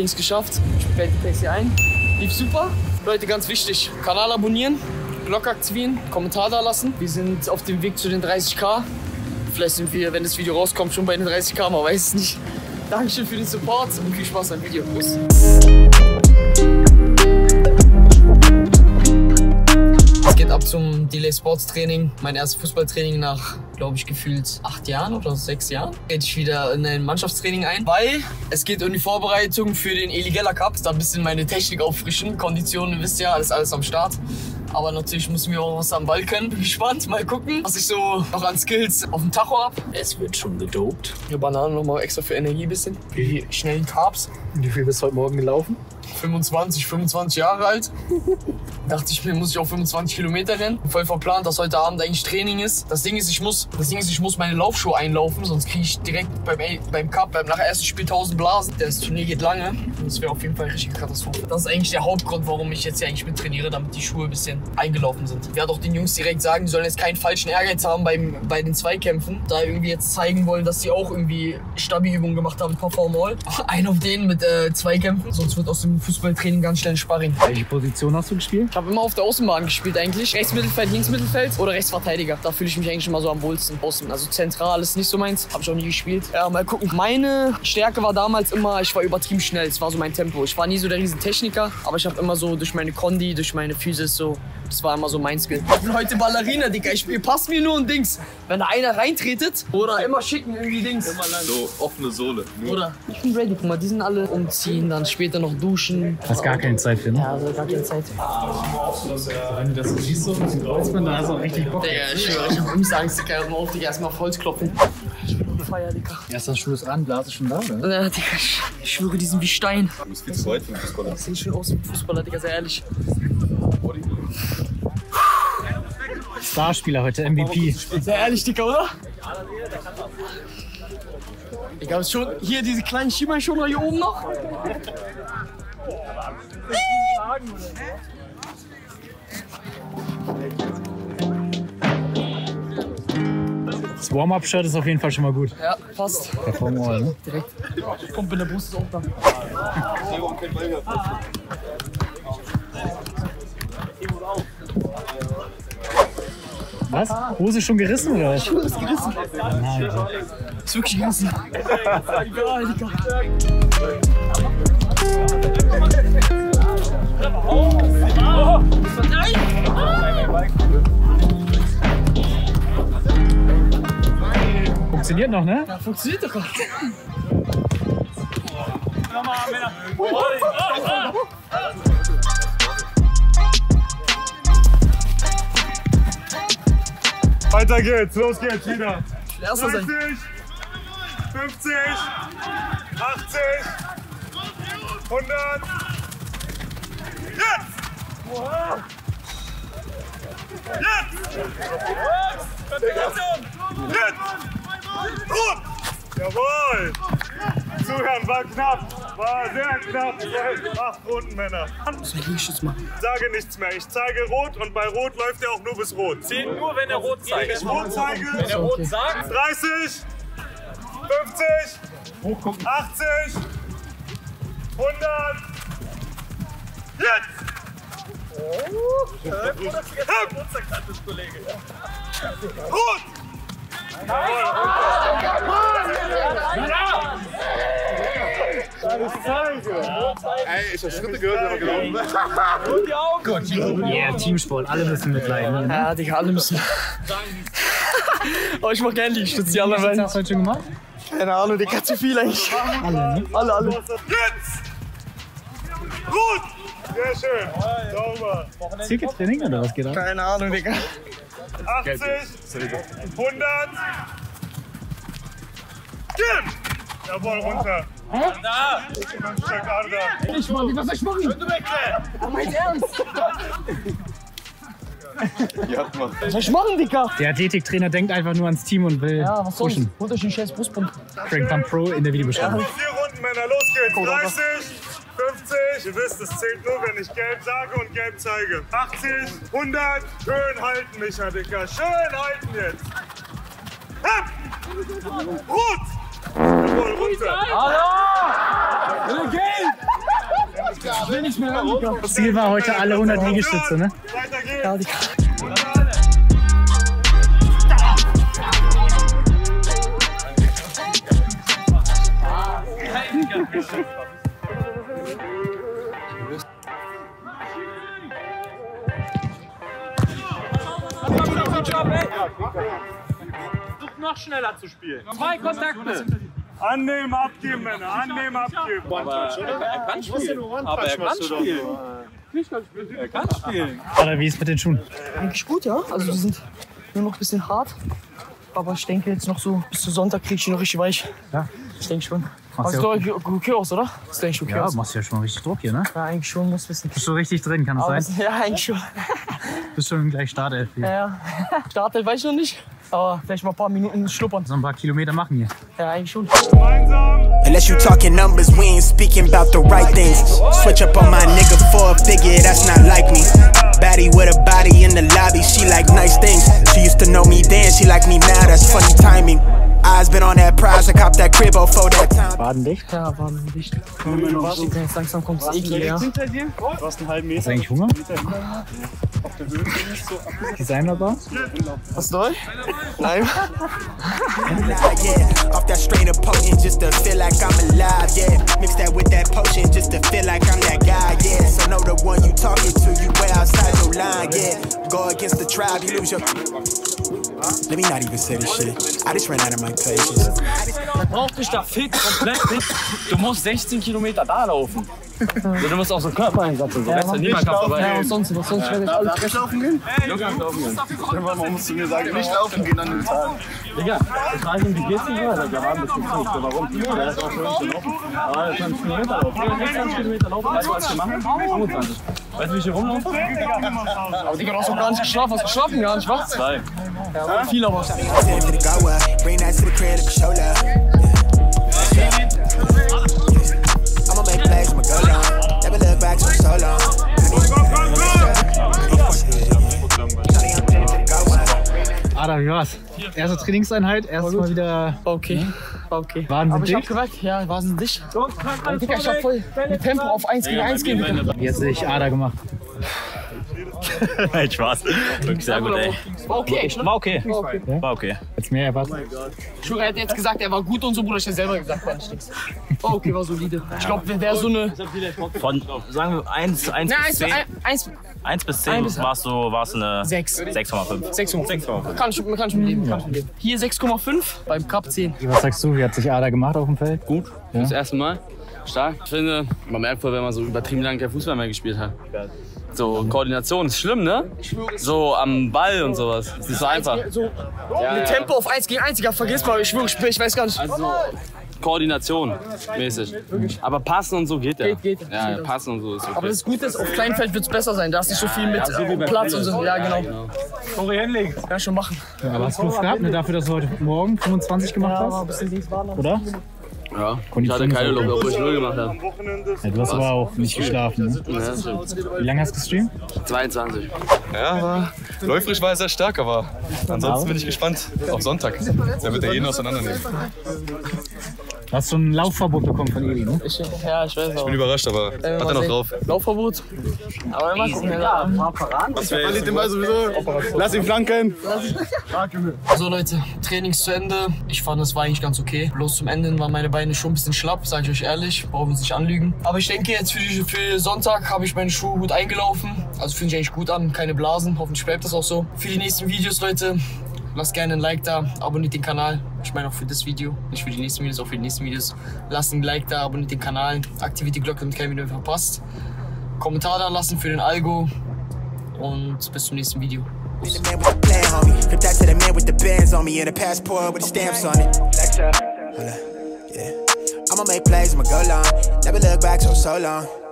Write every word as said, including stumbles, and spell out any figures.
Trainings geschafft. Ich bin bei P C ein. Lief super. Leute, ganz wichtig, Kanal abonnieren, Glocke aktivieren, Kommentar da lassen. Wir sind auf dem Weg zu den dreißig K. Vielleicht sind wir, wenn das Video rauskommt, schon bei den dreißig K, man weiß es nicht. Dankeschön für den Support und viel Spaß beim Video. Tschüss. Es geht ab zum Delay Sports Training. Mein erstes Fußballtraining nach, glaube ich, gefühlt acht Jahren oder sechs Jahren. Gehe ich wieder in ein Mannschaftstraining ein, weil es geht um die Vorbereitung für den Eligella Cup. Da ein bisschen meine Technik auffrischen, Konditionen, wisst ihr, alles, alles am Start. Aber natürlich müssen wir auch was am Ball können. Bin gespannt, mal gucken, was ich so noch an Skills auf dem Tacho habe. Es wird schon gedopt. Hier Bananen nochmal extra für Energie ein bisschen. Wie schnellen Carbs. Wie viel bist du heute Morgen gelaufen? fünfundzwanzig, fünfundzwanzig Jahre alt. Dachte ich mir, muss ich auch fünfundzwanzig Kilometer rennen. Voll verplant, dass heute Abend eigentlich Training ist. Das Ding ist, ich muss, das Ding ist, ich muss meine Laufschuhe einlaufen, sonst kriege ich direkt beim, beim Cup, beim nach ersten Spiel tausend Blasen. Das Turnier geht lange. Das wäre auf jeden Fall eine richtige Katastrophe. Das ist eigentlich der Hauptgrund, warum ich jetzt hier eigentlich mit trainiere, damit die Schuhe ein bisschen eingelaufen sind. Ich werde auch den Jungs direkt sagen, die sollen jetzt keinen falschen Ehrgeiz haben beim, bei den Zweikämpfen. Da irgendwie jetzt zeigen wollen, dass sie auch irgendwie Stabi-Übungen gemacht haben, Perform All. Ein auf denen mit äh, Zweikämpfen, sonst wird aus dem Fußballtraining ganz schnell ein Sparring. Welche Position hast du gespielt? Ich habe immer auf der Außenbahn gespielt eigentlich. Rechtsmittelfeld, Linksmittelfeld oder Rechtsverteidiger. Da fühle ich mich eigentlich immer so am wohlsten. Außen. Also zentral ist nicht so meins. Habe ich auch nie gespielt. Ja, mal gucken. Meine Stärke war damals immer, ich war übertrieben schnell. Es war so mein Tempo. Ich war nie so der Riesentechniker, aber ich habe immer so durch meine Kondi, durch meine Physis so, das war immer so mein Skill. Ich bin heute Ballerina, Digga. Ich spiele, passt mir nur ein Dings. Wenn da einer reintretet oder immer schicken irgendwie Dings. Immer lang. So offene Sohle. Oder? Ich bin ready. Guck mal, die sind alle umziehen, dann später noch duschen. Hast gar keine Zeit für, ne? Ja, also gar keine Zeit. Wenn du das so siehst, so mit dem Kreuzband, da hast du auch richtig Bock. Digga, ich schwöre, ich hab Angst, Digga. Hör mal auf, Digga. Erstmal auf Holz klopfen. Ich bin on fire, Digga. Erster Schuh ist ran, Blase ist schon da, oder? Ja, Digga, ich schwöre, die sind wie Stein. Du bist viel zu weit für den Fußballer. Das sieht schon aus wie ein Fußballer, Digga, sehr ehrlich. Starspieler heute, M V P. Sehr ehrlich, Digga, oder? Ich glaube schon, hier diese kleinen Schienbeinschoner hier oben noch. Das Warm-Up-Shirt ist auf jeden Fall schon mal gut. Ja, passt. Perform All, ne? Direkt. Pump in der Brust ist auch da. Was? Hose schon gerissen, oder was? Schuhe ist gerissen. Nein, also. Ist wirklich gerissen. Egal, Digga. Funktioniert noch, ne? Ja, funktioniert doch gar nicht. Weiter geht's, los geht's wieder. Erster sein. dreißig, fünfzig, achtzig, hundert. Jetzt! Jetzt! Jetzt! Gut! Jawohl! Zuhören war knapp, war sehr knapp. Acht Runden, Männer. Ich sage nichts mehr. Ich zeige rot und bei rot läuft er auch nur bis rot. Zählt nur, wenn er rot zeigt. Wenn ich rot zeige, Wenn er rot sagt, dreißig, fünfzig, achtzig, hundert. Jetzt! Rot! Ey, ich hab Schritte gehört, aber gelaufen. Gut. Yeah, Teamsport, alle müssen mitleiden. Ne? Ja, Digga, alle müssen. Aber ich mach gerne Liegestütze, die anderen Was beiden. hast du heute schon gemacht? Keine Ahnung, Digga, zu viel eigentlich. Alle, ne? Alle, alle. Jetzt! Gut! Sehr schön. Sauber. Zirkeltraining oder was geht ab? Keine Ahnung, Digga. achtzig, hundert. Gib! Jawohl, runter. da! Fünf Stück Ader. Ich mach, was soll ich machen? Oh, mein Ernst? Ja, Mann. Was soll ich machen, Digga? Der Athletiktrainer denkt einfach nur ans Team und will Ja, was soll's? pushen. Holt euch den scheiß Brustpump. Frank Pump Pro in der Videobeschreibung. Vier Runden, Männer, los geht's. Cool, dreißig, fünfzig, ihr wisst, es zählt nur, wenn ich gelb sage und gelb zeige. achtzig, hundert, schön halten, Micha, Dicker, schön halten jetzt. Hopp! Rot! Jawohl, runter. Hallo! Gelb! Ich will nicht mehr hören. Das Ziel war heute alle hundert Liegestütze, ne? Weiter geht's. Ja, die Versucht noch schneller zu spielen. Zwei Kontakte. Annehmen, abgeben, Männer. Annehmen, abgeben. Aber er kann spielen. Aber er kann spielen. Er kann spielen. Oder wie ist mit den Schuhen? eigentlich gut, ja. Also die sind nur noch ein bisschen hart. Aber ich denke jetzt noch so bis zu Sonntag kriege ich die noch richtig weich. Ja. Ich denke schon. Machst Das du sieht doch okay aus, oder? Das denke ich okay Ja, aus. machst ja schon richtig Druck hier, ne? Ja, eigentlich schon, muss wissen. Bist du richtig drin, kann das Aber sein? es- ja, eigentlich schon. Bist schon gleich Startelf hier. Ja, ja. Startet weiß ich noch nicht. Aber vielleicht mal ein paar Minuten schnuppern. So ein paar Kilometer machen hier. Ja, eigentlich schon. Gemeinsam. Unless you talking numbers, we ain't speaking about the right things. Switch up on my nigga for a figure, that's not like me. Baddie with a body in the lobby, she like nice things. She used to know me then, she like me now, that's funny timing. Eyes been on that prize, I copped that crib for that time. Wadendicht? Ja, war dicht. Jetzt langsam kommt es eklig, ja. Hinter dir. Du hast einen halben Hast Meter. du eigentlich Hunger? Auf der Höhe ist so Designerbar? Was neu? Nein. Yeah, off that strain of potent just to feel like I'm alive, yeah. Mix that with that potion just to feel like I'm that guy, yeah. So know the one you talking to, you way outside your line, yeah. Go against the tribe, you lose your... Let me not even say this shit. I just ran out of my patience. Man braucht dich da fit, komplett fit. Du musst sechzehn Kilometer da laufen. Also du musst auch so Körpereinsatz und so. Ja, niemand kann vorbei. Ja, und sonst, was sonst werde ich alles. Darf ich laufen gehen? Lukas laufen gehen. Warum musst du mir sagen, nicht laufen gehen an dem Tag? Digga, ich weiß nicht, wie geht's dir gerade? Wir haben das nicht. Warum? Ja, das ist auch schön zu laufen. Aber das zwanzig Kilometer laufen. sechsundzwanzig Kilometer laufen. Weißt du, was ich gemacht habe? fünfundzwanzig. Weißt du, wie ich hier rumlaufe? Aber Digga, du hast doch gar nicht geschlafen. Hast geschlafen gar nicht, was? Zwei. Ja, viel aber. Time for the go up, bring that to the crib, let me show love. I'ma make plays, I'ma go long. Never look back so so long. Ada, wie war's? Erste Trainingseinheit, erstes Mal wieder. War okay. War okay. Waren Aber sie ich hab dicht? gemerkt, ja, war sie dicht. Aber Digga, ich hab voll mit Tempo auf eins gegen eins gehen. Wie hat sich Ada gemacht? Nein, Spaß. Wirklich sehr gut, ey. War okay, echt, ne? War okay. War okay. War okay. Jetzt mehr erwartet? Ich schwöre, er hätte jetzt gesagt, er war gut und so, Bruder, ich hätte selber gesagt, war nicht nix. War okay, war solide. Ich glaube, wer wäre so eine. Von, sagen wir, eins, eins Na, bis eins, zehn. ein- eins, eins bis ein zehn bis- warst du, warst du eine sechs. sechs Komma fünf. sechs Komma fünf. Kann ich, kann ich mit leben, kann ich mit leben. Hier sechs Komma fünf, beim Cup zehn. Was sagst du, wie hat sich Ada gemacht auf dem Feld? Gut, das erste Mal. Stark. Ich finde, man merkt voll, wenn man so übertrieben lange kein Fußball mehr gespielt hat. So, Koordination ist schlimm, ne? So am Ball und sowas. Das ist nicht so einfach. So, Ja, mit ja. Tempo auf eins gegen eins, Digga, vergiss mal, ich schwöre, ich, ich weiß gar nicht. Also, Koordination mäßig. Aber passen und so geht ja. Geht, geht. Ja, ja, passen und so ist Aber okay. das Gute ist, auf Kleinfeld wird es besser sein. Da ist nicht so viel mit äh, Platz und so. Ja, genau. Flori Henning. Kann ich schon machen. Aber hast du Luft gehabt, ne, dafür, dass du heute Morgen fünfundzwanzig gemacht Ja, war ein hast? bisschen Dienst waren. Oder? Ja, ich hatte keine Luft, obwohl ich null gemacht habe. Am Wochenende. Ja, du hast aber auch nicht geschlafen. Ne? Ja, das stimmt. Wie lange hast du gestreamt? zweiundzwanzig. Ja, aber läuferisch war er sehr stark, aber ansonsten bin ich gespannt auf Sonntag. Da wird er jeden auseinandernehmen. Du hast schon ein Laufverbot bekommen von Eli, ne? Ich, ja, ich weiß Ich bin auch. überrascht, aber hat er noch drauf. Laufverbot. Aber mal gucken. Ja. Was wäre Verliert den Ball sowieso. Lass ihn flanken. So Leute, Training ist zu Ende. Ich fand, es war eigentlich ganz okay. Bloß zum Ende waren meine Beine schon ein bisschen schlapp, sage ich euch ehrlich. Brauchen wir uns nicht anlügen. Aber ich denke, jetzt für, die, für Sonntag habe ich meine Schuhe gut eingelaufen. Also fühlen sich eigentlich gut an, keine Blasen. Hoffentlich bleibt das auch so. Für die nächsten Videos, Leute, lasst gerne ein Like da, abonniert den Kanal. Ich meine auch für das Video, nicht für die nächsten Videos, auch für die nächsten Videos. Lasst ein Like da, abonniert den Kanal, aktiviert die Glocke, damit kein Video mehr verpasst. Kommentar da lassen für den Algo und bis zum nächsten Video. The man with the plan, homie. Flip that to the man with the bands on me and a passport with the stamps on it. Hold up, yeah. I'ma make plays, I'ma go long. Never look back so so long.